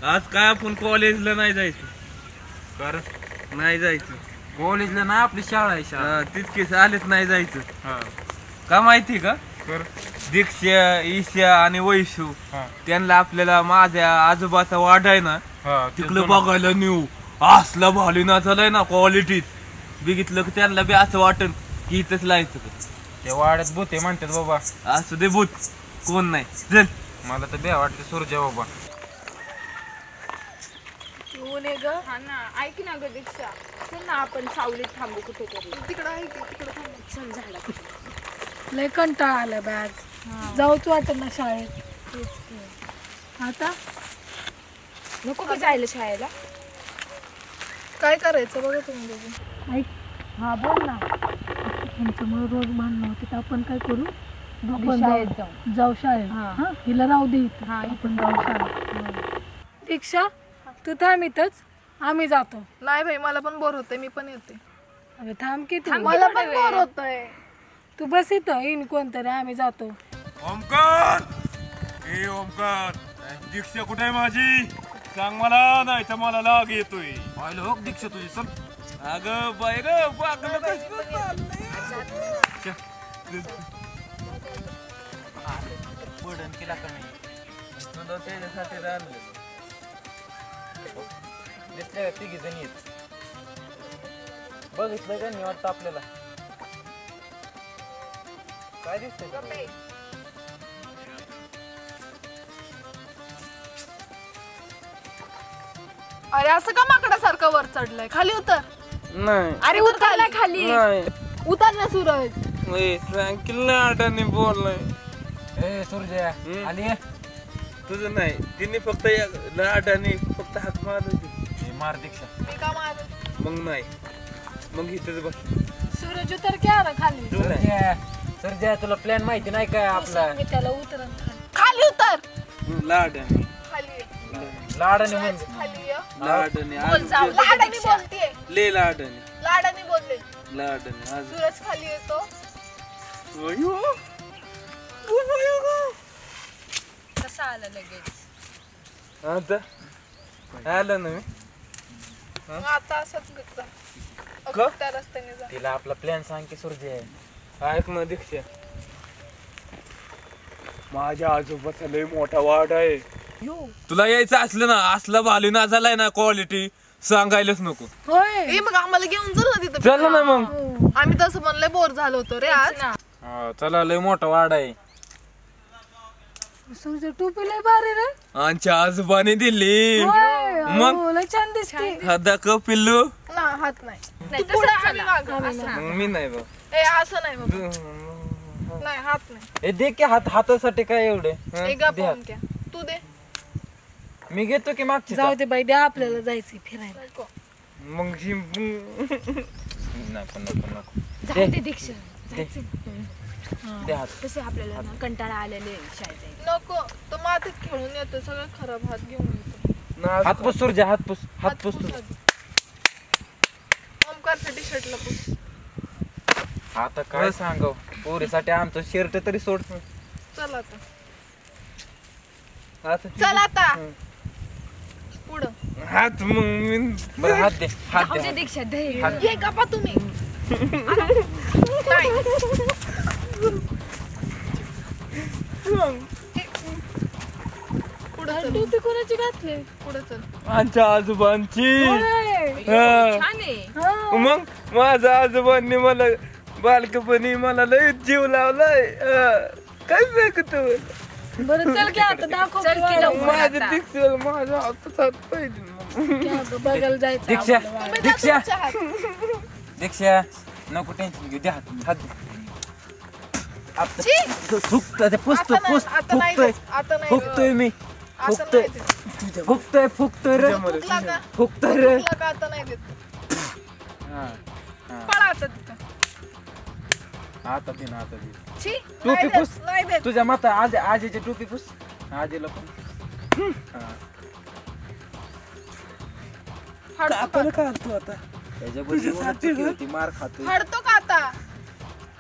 आज काय आपण कॉलेजला नाही जायचं. कारण नाही जायचं कॉलेजला ना आपली शाळा आहे शाळा. तीच केस आलेच नाही जायचं. हा का माहिती का? कर दीक्षा ईशा आणि वैशू हा त्यांना आपल्याला माझ्या आजोबाचा वाढ आहे ना हा तिकडं बघायला नेऊ. असला भालीना झालाय ना क्वालिटीत. बघितलं की त्यांना बी असं वाटन की इथंच लायचं. ते वाड्यात भूते म्हणतात बाबा. असं दे भूत कोण नाही. चल मला तर बे वाटते सूर्य बाबा. हा ना, ऐक ना ग दीक्षा, चल ना आपण सावलीत थांबू कुठेतरी. तिकडं आहे की तिकडं थांबू. चल झाला लय कंटाळा आला आज. जाऊच वाटत ना शाळेत. आता नको का जायला शाळेला? काय करायचं बघा तुम्ही दोघी. ऐक, हा बोल ना. तुमच्यामुळे रोज भांडणं होते तर आपण काय करू? आपण जाऊ शाळेत. हा हिला राहू दे इथं. आपण जाऊ शाळेत. दीक्षा तू थांब इथंच, आम्ही जातो. नाही भाई, मला पण बोर होतंय, मी पण येते. अरे थांब की तू. मला पण बोर होतंय. तू बस इथं, येईन कोणतरी, आम्ही जातो. ओमकार, ए ओमकार, दीक्षा कुठे आहे माझी? सांग मला, नाही तर मला लाग येतोय. पाहिलं हो दीक्षा तुझी. चल अगं बाय ग पागल बर्डन केला का नाही? तुला त्याच्यासाठी राहिलं. दिसल्या का तिघी जणी आहेत. बघितलं का नाही वाटतं आपल्याला? काय दिसतंय? अरे असं का माकडासारखं वर चढलंय? खाली उतर. नाही अरे उतर ना खाली. नाही उतर ना सूरज. किल्ला आटाने बोललाय. ए सूर्य आली आहे? तुझं नाही, तिने फक्त लाटाने फक्त हात मारले. मार दीक्षा. मी का मारू? मग नाही, मग इथंच बस. सूरज उतर की आला खाली. सूर्य तुला प्लॅन माहिती नाही काय आपला? मी त्याला उतरण खाली उतर. लाटाने खाली ये. लाडाने म्हणजे खाली ये. लाटाने बोल जाऊ. लाडाने बोलतेय. ले लाटाने लाडाने बोलले. लाटाने आज सूरज खाली येतो. कसा आला लगेच? आता आलं ना मी. मग आता असंच जा. का? त्या रस्त्याने जा. तिला आपला प्लॅन सांग की सूर्य. ऐक ना दीक्षा, माझ्या आजोबाचा लय मोठा वाट आहे. तुला यायचं असलं ना, असला भालीना झालाय ना क्वालिटी, सांगायलाच नको. होय. ए मग आम्हाला घेऊन चल ना तिथं. चल ना मग. आम्ही तसं म्हणलंय बोर झालो होतो रे आज. चला लय मोठा वाड आहे. सूरज टोपी लय भारी रे. आमच्या आजोबाने दिली. मग? हो, लय छान दिसते. हा दाखव पिल्लू. ना हात नाही. तू पुढे आम्ही मागं. असं नाही. मग मी नाही बघ. ए असं नाही बाबा. नाही हात नाही. ए दे की हातासाठी काय एवढे? ए गा पाहून घ्या. तू दे. मी घेतो की मागची. जाऊ दे बाई, द्या आपल्याला जायचंय फिरायला. नको. मग नको नको नको. जाऊ दे दीक्षा. दे हात. तसे आपल्याला ना कंटाळा आलेले शाळेत. नको. तो मातीत खेळून येतो, सगळं खराब हात घेऊन येतो. हात पुस सूर्य. हात पुस. हात पुस तू. ओमकारच्या टी शर्टला पुस. आता काय सांगव पोरीसाठी आमचं शर्ट तरी सोड. चल आता. हात चल आता. पुढं. हात मग मी बरं हात दे. हात जाऊ दे दे. दीक्षा, दे. ये गप्पा तुम्ही. नाही. पुढं चल. टोपी कोणाची घातली? पुढं चल. आमच्या आजोबांची. हा. छान आहे. मग माझ्या आजोबांनी मला बालकपणी मला लय जीव लावलाय. काय सांगतो बरं चल की आता दाखव. चल की लवकर. माझ्या दीक्षा माझ्या हातात पाहिजे. बघायला जायचं. दीक्षा तुम्ही दीक्षा दादा तुमच्या हात. दीक्षा नको टेन्शन घेऊ. दे हात. हात छी! फुकतोय ते. पुसतो आता नाही, पुस. आता नाही फुकतोय. देत, आता नाही फुकतोय मी. असं फुकतोय. नाही देत. फुकतोय. फुकतोय रे. फुकला का? फुकतोय रे. फुकला का? आता नाही देत. हा पळा आता तिथं. आता दे ना. आता दे. छी! टोपी नाही पुस. देत, नाही देत. तुझ्या माता आजीची टोपी पुस. आजीला पण. फाडतो का? काढतो आता. त्याच्याबद्दल मार खातो. फाडतो का आता?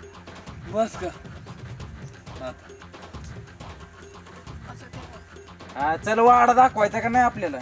बस का असं ठेव. चल वाडा दाखवायचा का नाही आपल्याला?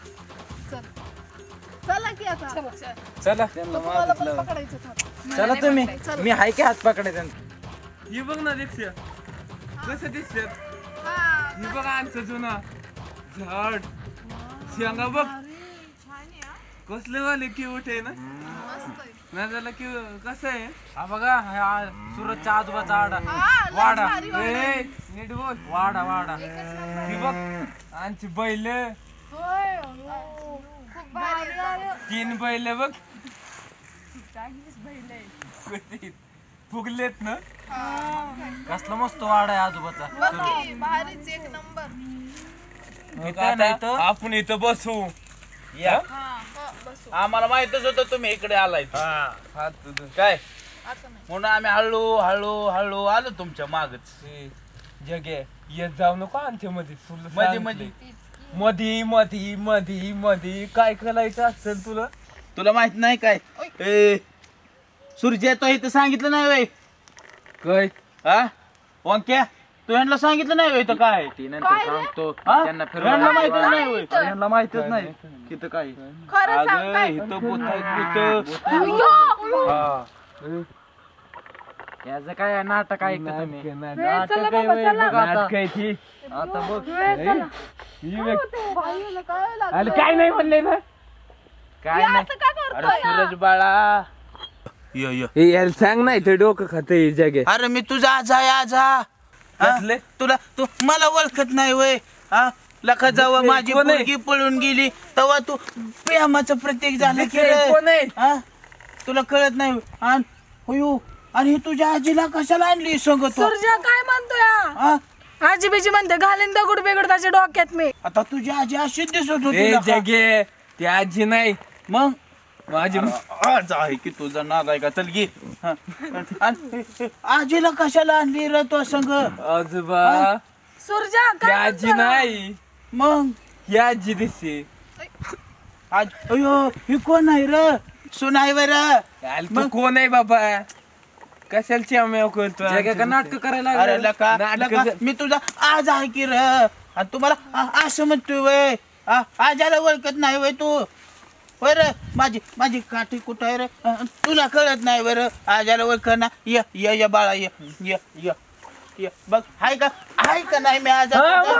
चला की आता चला तुम्हाला पण पकडायचं थांब. चला तुम्ही, मी हाय की हात पकडायचा. ही बघ ना दीक्षा कसं दिसत. ही बघ आमचं जुना झाड शेंगा बघ कसले वाले क्यूट आहे ना. नाही झालं की कसं आहे. हा बघा सुरतच्या आजोबाचा वाडा. ए, नीट बोल. वाडा वाडा. ही बघ आमची बैल होय, हो. खूप भारी आहे. 3 बैल बघ फुगलेत ना. कसला मस्त वाडा आहे आजोबाचा. बघ की, भारीच एक नंबर. इथं नाही तर आपण इथं बसू. या. बसू आम्हाला माहितच होतं तुम्ही इकडे आलाय. हात तुझं. काय आता नाही. म्हणून आम्ही हळू हळू हळू आलो तुमच्या मागच. जगे येत जाऊ नको आमच्या मध्ये. मध्ये मध्ये मधी मधी मधी मधी काय करायचं असेल तुला. तुला माहित नाही काय? ए सूर्य येतो इथं सांगितलं नाही वय काय हा ओंक्या तू यांना सांगितलं नाही वय इथं काय? सांगतो त्यांना फिरवायला माहितच नाही वय. यांना माहितच नाही तिथं काय. खरं सांग काय? इथं भूत आहे, भूत. हा. याचं काय नाटक ऐकत तुम्ही. नाटक आहे ती. आता बघ ही बघ. भाईला काय लागलं? अरे काय नाही म्हणले ना. काय हे नाही. असं का अरे करतोय? सूरज बाळा याला सांग नाही ते डोकं खाते जगे. अरे मी तुझा आजा आहे आजा. हा? कसले? तुला तू मला ओळखत नाही वय. हा लखा जेव्हा माझी कोण आहे? मुलगी पळून गेली तेव्हा तू प्रेमाचं प्रतीक झालं की रे. कोण आहे? हा? तुला कळत नाही आणि होयो आणि तुझ्या आजीला कशाला आणली संगत? सुरजा काय म्हणतोय? आजी बिजी म्हणते घालीन दगड बिगड त्याच्या डोक्यात मी. आता तुझी आजी अशी दिसत होती ए लका. जगे ती आजी नाही मग माझी. आज आहे की तुझा नाद आहे का? चल घे. हा. आणि आजीला कशाला आणली रे तो संग? आजोबा सुरजा ती काय आजी नाही मग ही आजी दिसते. आज अयो ही कोण आहे र? सुनाय बर तू कोण आहे बाबा कशाला चिमण्याव करतो. नाटक करायला अरे लका नाटकं लका, मी तुझा आज आहे की र आणि तुम्हाला असं म्हणतोय वय. आजाला ओळखत नाही वय तू? होय रे माझी माझी काठी कुठं आहे रे? तुला कळत नाही बर आजाला ओळख ना. ये ये ये बाळा ये ये ये ये बघ हाय का नाही मी आज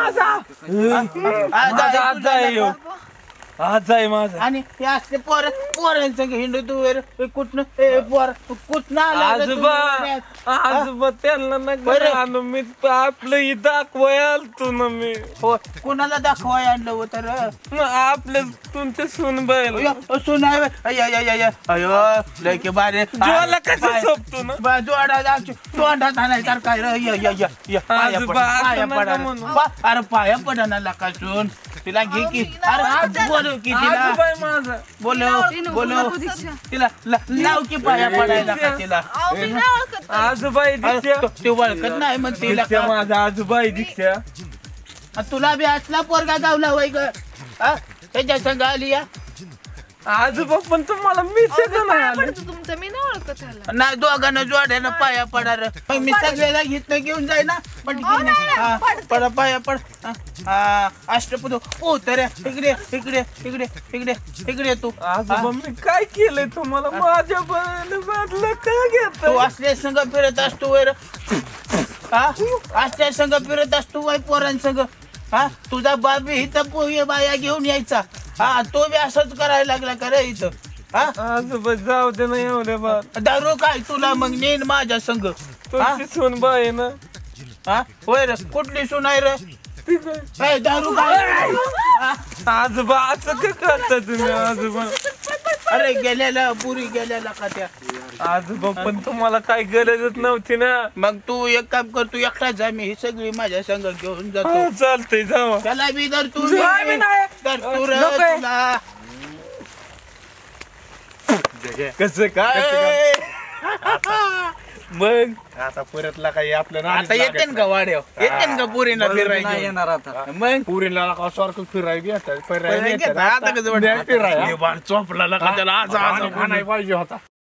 आज आहे माझा. आणि हे असले पोरांचं हिंडू तू वर कुठनं पोर कुठनं आला रे तू? आजोबा आजोबा त्यांना नका बरं. आणू. मी आपलं ही दाखवाय आलतो ना मी. हो कुणाला दाखवाय आणलं होतं रे? मग आपलं तुमचे सून बैल सुनाय अयो लय की बारे जोला कसं सोपतो ना. जोडा तोंडात आणायसारखा रे. आजोबा, असं नका म्हणू. अरे पाया पडा ना लका सून तिला घे की. अरे बोलव की तिला आजोबा आहे माझा. बोलव तिला लाव की पाया पडायला का तिला. अहो, मी नाही ओळखत. आजोबा आहे दीक्षा. ते ओळखत नाही मग तिला दीक्षा माझा आजोबा आहे दीक्षा. तुला बी असला पोरगा गावला वय ग त्याच्या संग आली या. आजोबा पण तुम्हाला मी सगळं नाही आलं. तुमचं मी नाही ओळखत ह्याला. नाही दोघांना जोड्यानं पाया पडा रे. मग मी सगळ्याला घेतलं घेऊन जाय ना. पण पडा पाया पड. अष्टपद ओ तर इकडे इकडे इकडे इकडे इकडे तू. आजोबा मी काय केलंय तुम्हाला. माझ्या बदलं का घेत तू असल्या संघ फिरत असतो वर. असल्या संघ फिरत असतो वय पोरांसंग. तुझा बाप बी इथं पोहे बाया घेऊन यायचा. तो बी असंच करायला लागला का रे इथं. आजोबा जाऊ दे ना एवढे बा. दारू काय तुला मग नेन माझ्या संघ. तुमची सून बाई आहे ना. होय रे कुठली सुनाय रे? दारू काय? आजोबा असं का करता तुम्ही आजोबा. अरे गेल्याला पुरी गेल्याला का त्या. आजोबा पण तुम्हाला काय गरजच नव्हती ना. मग तू एक काम कर तू एकटाच जा. मी ही सगळी माझ्या संघ घेऊन जातो. हो, चालतंय जावा. त्याला बी धर तू नाही, मी नाही. धर तू रे नको. तुला. कसं काय मग आता परतला काही आपल्या आता येते का वाड्या येते का पुरीला फिरायला येणार आता. मग पुरीला सारखं फिरायला आता कसं वाटतं? फिरायला चोपला त्याला आज पाहिजे होता.